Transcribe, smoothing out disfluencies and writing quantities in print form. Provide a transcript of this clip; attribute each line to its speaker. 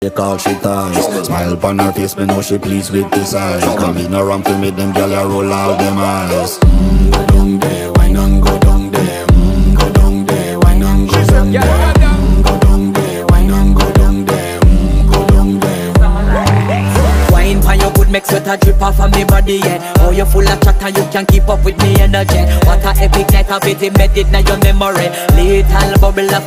Speaker 1: She call she ties. Smile upon her face, me know she pleased with this eyes. Come in around to me, them gyal a roll out them eyes. Go down there, wine and go down there. Go down there, wine and go down there. Go down there, wine and go down there. Go down there.
Speaker 2: Wine pan your good make sweat a drip off of me body, yeah. Oh, you full of chat and you can keep up with me energy. What a epic night of it embedded in your memory. Little bubble of